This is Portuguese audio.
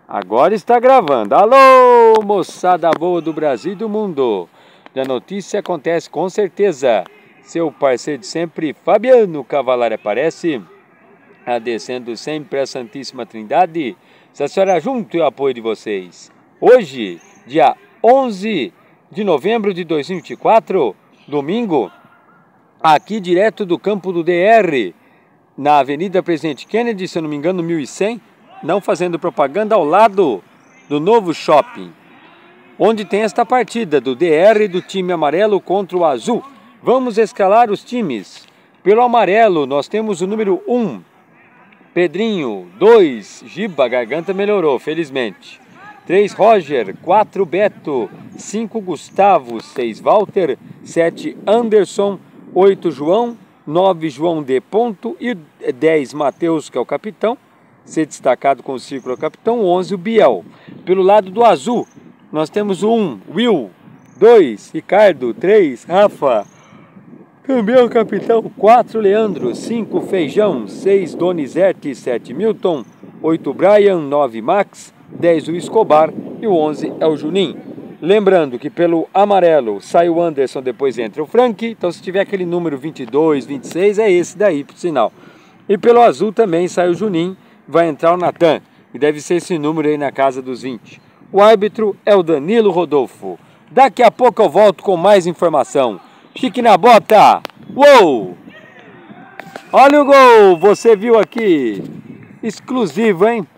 Agora está gravando. Alô, moçada boa do Brasil e do mundo. A notícia acontece com certeza. Seu parceiro de sempre, Fabiano Cavalari, aparece, agradecendo sempre a Santíssima Trindade, essa senhora junto e o apoio de vocês. Hoje, dia 11 de novembro de 2024, domingo, aqui direto do campo do DR, na Avenida Presidente Kennedy, se eu não me engano, 1100, não fazendo propaganda, ao lado do novo shopping, onde tem esta partida do DR do time amarelo contra o azul. Vamos escalar os times. Pelo amarelo, nós temos o número 1, Pedrinho. 2, Giba, garganta melhorou, felizmente. 3, Roger. 4, Beto. 5, Gustavo. 6, Walter. 7, Anderson. 8, João. 9, João D. Ponto. E 10, Matheus, que é o capitão. Ser destacado com o círculo capitão. 11, o Biel. Pelo lado do azul, nós temos o 1, Will. 2, Ricardo. 3, Rafa. Também o capitão. 4, Leandro. 5, Feijão. 6, Donizete. 7, Milton. 8, Brian. 9, Max. 10, o Escobar. E o 11 é o Juninho. Lembrando que pelo amarelo sai o Anderson, depois entra o Frank. Então se tiver aquele número 22, 26, é esse daí, por sinal. E pelo azul também sai o Juninho. Vai entrar o Natan. E deve ser esse número aí na casa dos 20. O árbitro é o Danilo Rodolfo. Daqui a pouco eu volto com mais informação. Chique na bota! Uou! Olha o gol! Você viu aqui? Exclusivo, hein?